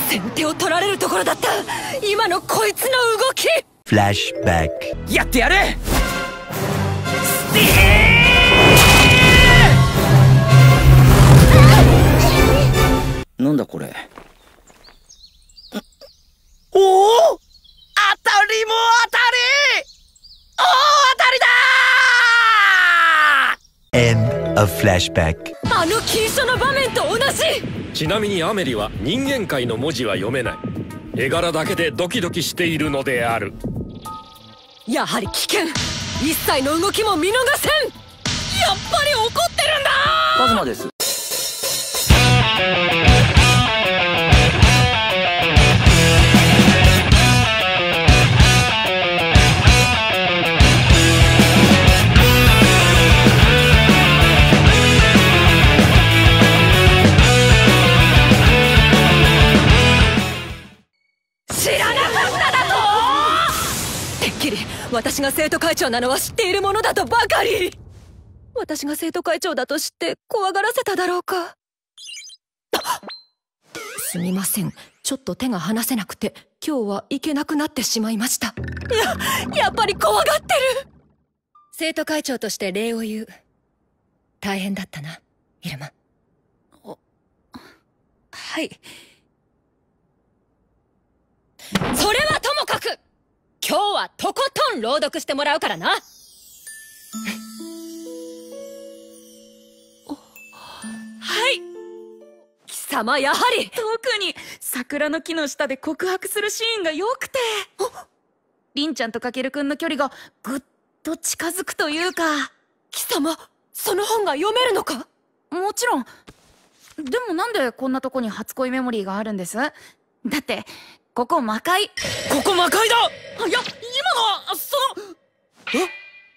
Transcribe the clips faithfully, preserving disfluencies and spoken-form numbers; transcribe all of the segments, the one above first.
先手を取られるところだった。今のこいつの動き。 フラッシュバック。 やってやる。スティー。なんだこれ。おお、当たりも当たり。大当たりだー。 End of flashback。 あの禁書の場面と同じ。 ちなみにアメリは人間界の文字は読めない。絵柄だけでドキドキしているのである。 やはり危険。一切の動きも見逃せん。やっぱり怒ってるんだ。 カズマです。 私が生徒会長なのは知っているものだとばかり。私が生徒会長だと知って怖がらせただろうか。すみません、ちょっと手が離せなくて今日は行けなくなってしまいました。や、やっぱり怖がってる。生徒会長として礼を言う。大変だったな、イルマ。はい。それはともかく今日はとことん朗読してもらうからな。はい。貴様やはり。 特に桜の木の下で告白するシーンが良くて、凛ちゃんとかけるくんの距離がぐっと近づくというか。 貴様、その本が読めるのか？ もちろん。でもなんでこんなとこに初恋メモリーがあるんです？だってここ魔界。 ここ魔界だ。 いや、今のはその。 え？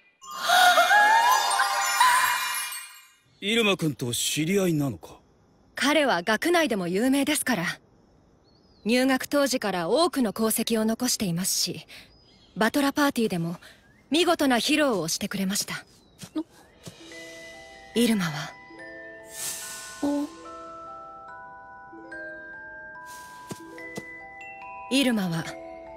入間君と知り合いなのか？ 彼は学内でも有名ですから。入学当時から多くの功績を残していますし、バトラパーティーでも見事な披露をしてくれました。入間はお入間は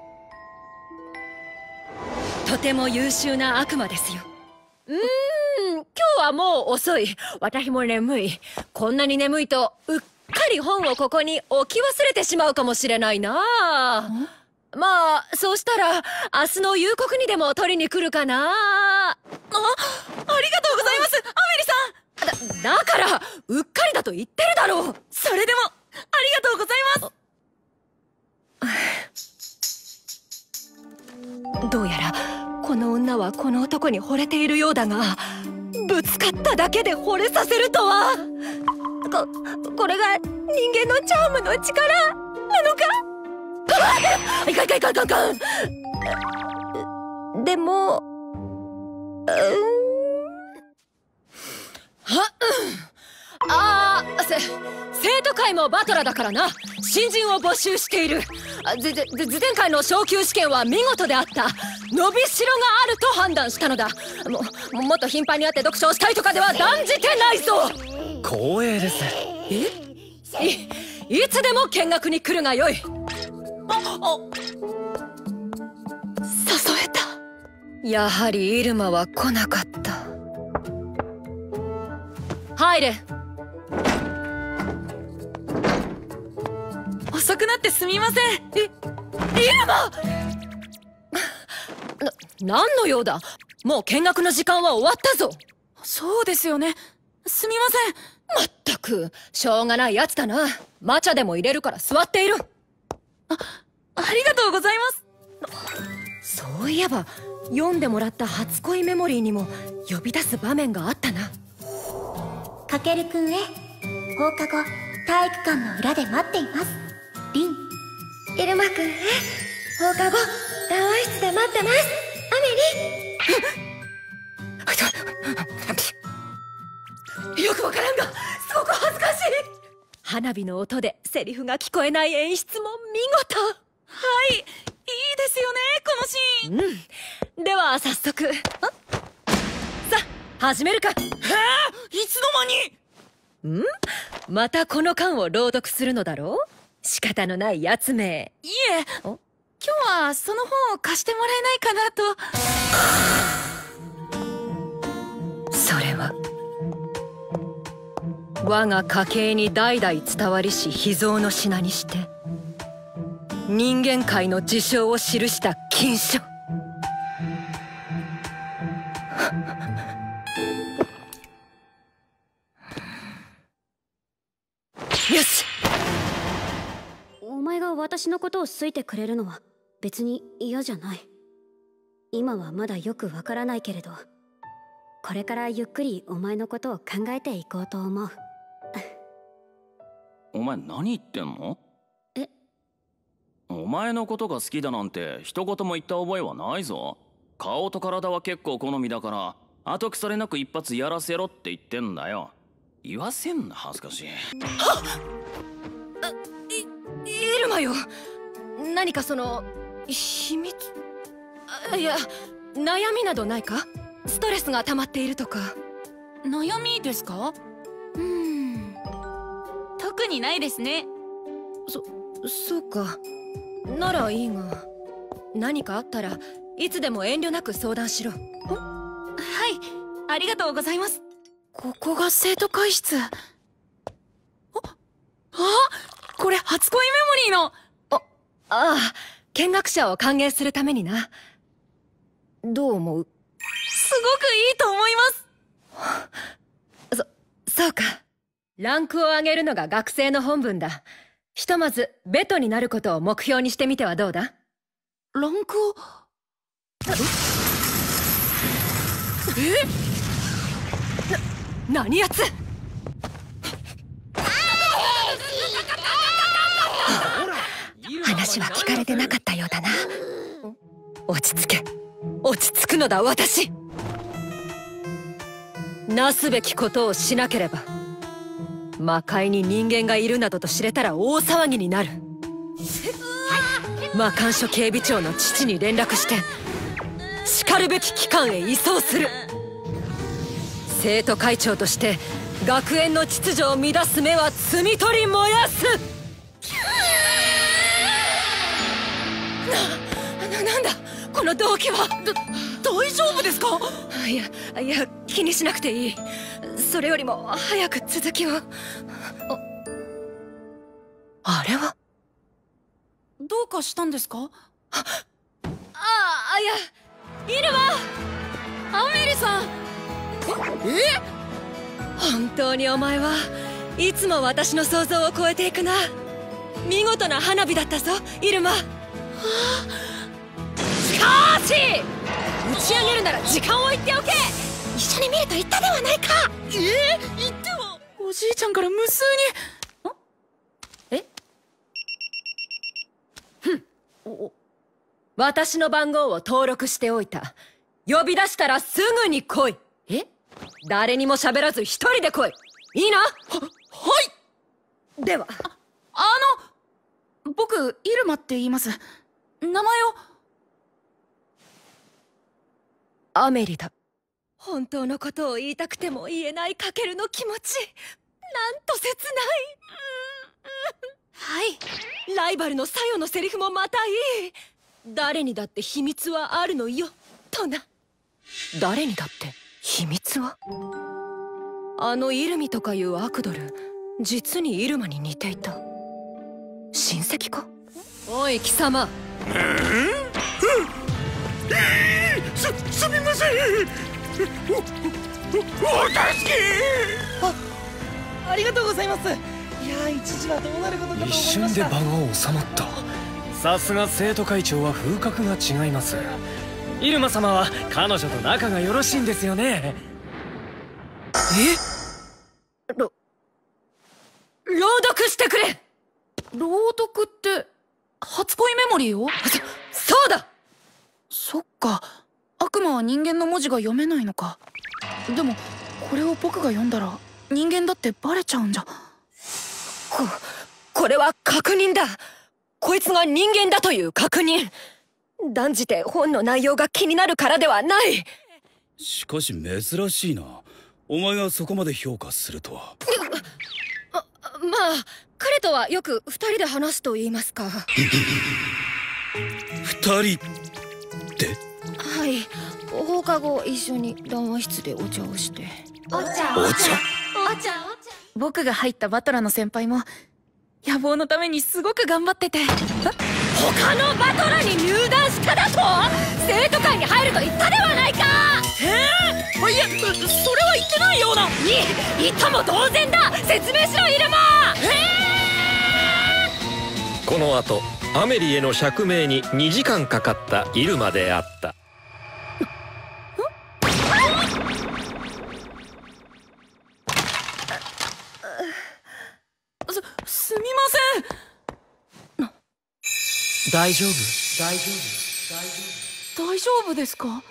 とても優秀な悪魔ですよ。うーん、今日はもう遅い。私も眠い。こんなに眠いとうっかり本をここに置き忘れてしまうかもしれないな。まあそうしたら明日の夕刻にでも取りに来るかな。あ、ありがとうございますアメリさん。だ、だからうっかりだと言ってるだろう。 それでもありがとうございます。 どうやらこの女はこの男に惚れているようだが、ぶつかっただけで惚れさせるとは。こ、これが人間のチャームの力なのか。あ、いかんいかんいかんいかんいかん。でも、うん、はっ、ああ、せ生徒会もバトラだからな。新人を募集している。ぜぜ前回の昇級試験は見事であった。伸びしろがあると判断したのだ。ももっと頻繁に会って読書をしたいとかでは断じてないぞ。 光栄です。 えいいつでも見学に来るがよい。ああ、誘えた。やはりイルマは来なかった。入れ。 遅くなってすみません。 え、イルマな、何の用だ。もう見学の時間は終わったぞ。 そうですよね。すみません。まったくしょうがないやつだな。抹茶でも入れるから座っている。 あ、ありがとうございます。 そういえば読んでもらった初恋メモリーにも呼び出す場面があったな。 かけるくんへ放課後体育館の裏で待っています。リン。イルマくんへ放課後談話室で待ってます。アメリ。 よくわからんがすごく恥ずかしい。花火の音でセリフが聞こえない演出も見事。 はい、いいですよねこのシーン。 うん、では早速さあ始めるか。はあ、 いつの間に。 ん？またこの巻を朗読するのだろう。 仕方のないやつめ。 いえ、今日はその本を貸してもらえないかなと。それは我が家系に代々伝わりし秘蔵の品にして人間界の事象を記した禁書。よし。 お前が私のことを好いてくれるのは別に嫌じゃない。今はまだよくわからないけれど、これからゆっくりお前のことを考えていこうと思う。 お前何言ってんの？ え？ お前のことが好きだなんて一言も言った覚えはないぞ。顔と体は結構好みだから後腐れなく一発やらせろって言ってんだよ。言わせんな、恥ずかしい。 はっ！い、イルマよ。何かその秘密？あ、いや、悩みなどないか？ストレスが溜まっているとか。 悩みですか？うーん、特にないですね。 そ、そうか。ならいいが、何かあったらいつでも遠慮なく相談しろ。 はい、ありがとうございます。ここが生徒会室。あ、あ、これ初恋メモリーの。 あ、ああ、見学者を歓迎するためにな。どう思う？ すごくいいと思います。そ、そうか。ランクを上げるのが学生の本分だ。ひとまずベトになることを目標にしてみてはどうだ？ ランクを。え？ な、何やつ？話は聞かれてなかったようだな。落ち着け。落ち着くのだ、私。なすべきことをしなければ魔界に人間がいるなどと知れたら大騒ぎになる。魔官署警備長の父に連絡してしかるべき機関へ移送する。生徒会長として学園の秩序を乱す目は摘み取り燃やす。な、な、なんだこの動機は。 だ、大丈夫ですか？ いや、いや、気にしなくていい。それよりも早く続きを。あ、あれはどうかしたんですか？ ああ、いや、イルマ！ アメリさん！ え？本当にお前はいつも私の想像を超えていくな。見事な花火だったぞ、イルマ。はあ、しかし打ち上げるなら時間を言っておけ。一緒に見ると言ったではないか。 ええ、言っては。おじいちゃんから無数に。え？ふん。お、私の番号を登録しておいた。呼び出したらすぐに来い。え？誰にも喋らず一人で来い。いいな？は、 はい。 では。 あ、あの、僕イルマって言います。名前を。 アメリだ。本当のことを言いたくても言えないカケルの気持ち、なんと切ない。 はい。 ライバルのサヨのセリフもまたいい。誰にだって秘密はあるのよ、とな。誰にだって秘密は？あのイルミとかいうアクドル、実にイルマに似ていた。親戚か？おい貴様。 す、すみません。お、お、お助け。 あ、ありがとうございます。いや、一時はどうなることかと思いました。 一瞬で場が収まった。さすが生徒会長は風格が違います。イルマ様は彼女と仲がよろしいんですよね。 え？ろ、朗読してくれ。 朗読って初恋メモリーを？ そ、そうだ。 そっか、悪魔は人間の文字が読めないのか。でもこれを僕が読んだら人間だってバレちゃうんじゃ。こ、 これは確認だ。こいつが人間だという確認。断じて本の内容が気になるからではない。 しかし珍しいな。お前がそこまで評価するとは。 ま、まあ彼とはよく二人で話すと言いますか。 二人ってはい、放課後一緒に談話室でお茶をして。 お茶お茶お茶僕が入ったバトラの先輩も野望のためにすごく頑張ってて。 他のバトラに入団しただと？生徒会に入ると言ったではないか。 えー、いや、それは言ってないような。 い言ったも同然だ。説明しろイルマ。 えー、この後アメリへの釈明ににじかんかかったイルマであった。 す、すみません。 大丈夫大丈夫大丈夫ですか？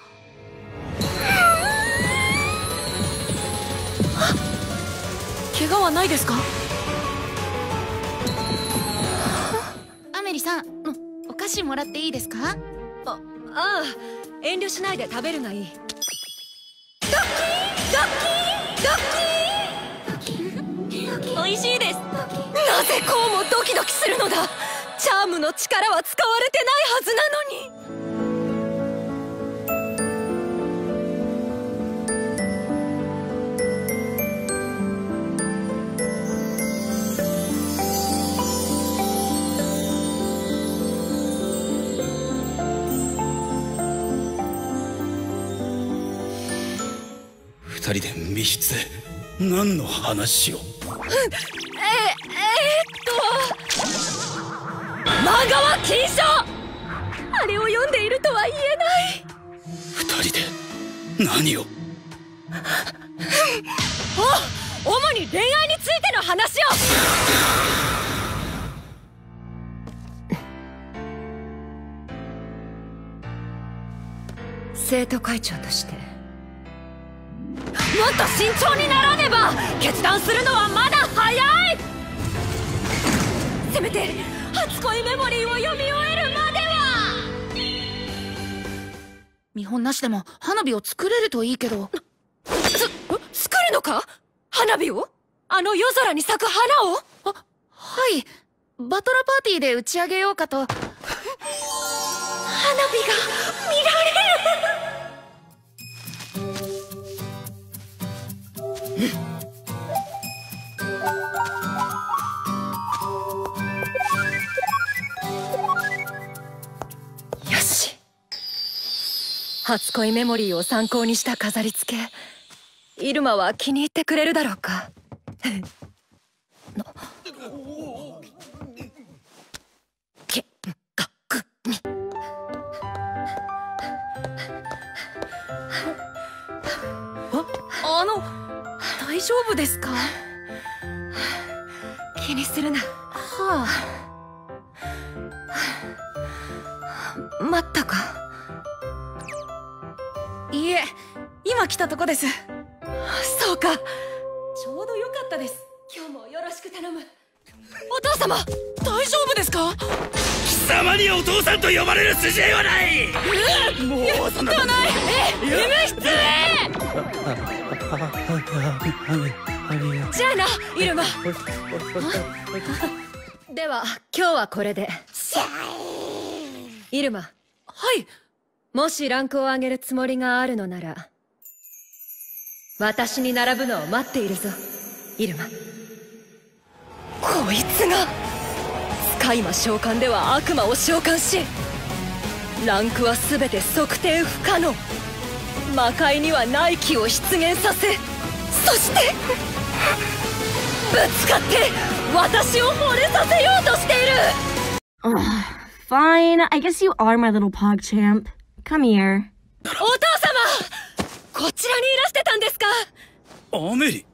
怪我はないですか？ アメリさん、お菓子もらっていいですか？ あ、ああ、遠慮しないで食べるがいい。ドッキードッキードッキー美味しいです。 なぜこうもドキドキするのだ。チャームの力は使われてないはずなのに。 二人で密室で何の話を？ え、えー、っと漫画は禁書。あれを読んでいるとは言えない。 二人で何を？ お、主に恋愛についての話を。生徒会長としてもっと慎重にならねば。決断するのはまだ早い。せめて初恋メモリーを読み終えるまでは。 見本なしでも花火を作れるといいけど。 つ、作るのか？花火を？あの夜空に咲く花を？ あ、はい。バトラパーティーで打ち上げようかと。花火が見られる。よし、初恋メモリーを参考にした飾り付け、イルマは気に入ってくれるだろうか。けかくみあの大丈夫ですか？ 気にするな。 はあ、待ったか？ いいえ、今来たとこです。 そうか。 ちょうどよかったです。 今日もよろしく頼む。お父様、 大丈夫ですか？ 貴様にお父さんと呼ばれる筋合いはない。 うもうそんなことない。え、医務室へ。じゃあな、イルマ。では今日はこれで。イルマ。 はい。 もしランクを上げるつもりがあるのなら、私に並ぶのを待っているぞ、イルマ。こいつがスカイマ召喚では悪魔を召喚し、ランクは全て測定不可能。魔界には内気を出現させ、そしてぶつかって私を惚れさせようとしている。 uh, Fine, I guess you are my little PogChamp. Come here. お父様、こちらにいらしてたんですか？ アメリって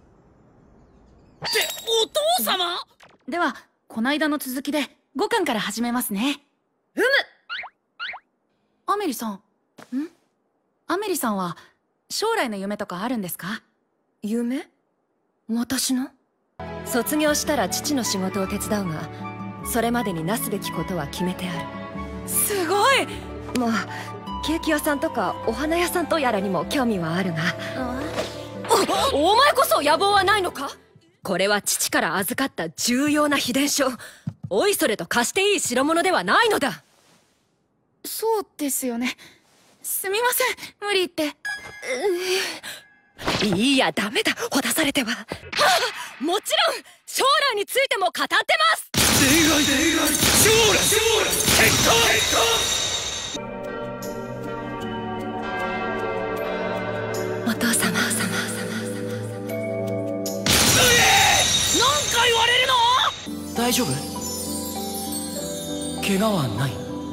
お父様？ ではこないだの続きでごかんから始めますね。 うむ。 アメリさん。ん？アメリさんは将来の夢とかあるんですか？ 夢？私の？卒業したら父の仕事を手伝うが、それまでになすべきことは決めてある。 すごい。 まあケーキ屋さんとかお花屋さんとやらにも興味はあるが。お、お前こそ野望はないのか？ これは父から預かった重要な秘伝書。おいそれと貸していい代物ではないのだ。 そうですよね。すみません、無理言って。 いいや、ダメだ、ほだされては。はあ、もちろん将来についても語ってます。 例外例外、将来将来結婚結婚。お父様様様。 何回言われるの？ 大丈夫？怪我はない？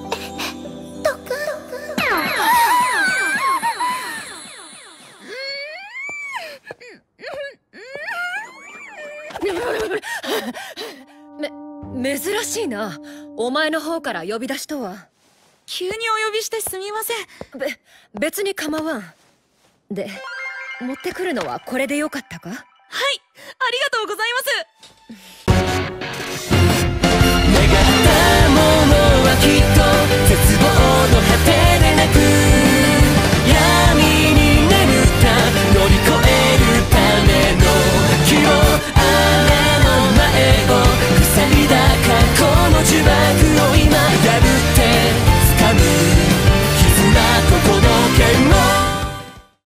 め、珍しいな。お前の方から呼び出しとは。 急にお呼びしてすみません。 べ、別に構わん。で、持ってくるのはこれでよかったか？ はい、ありがとうございます。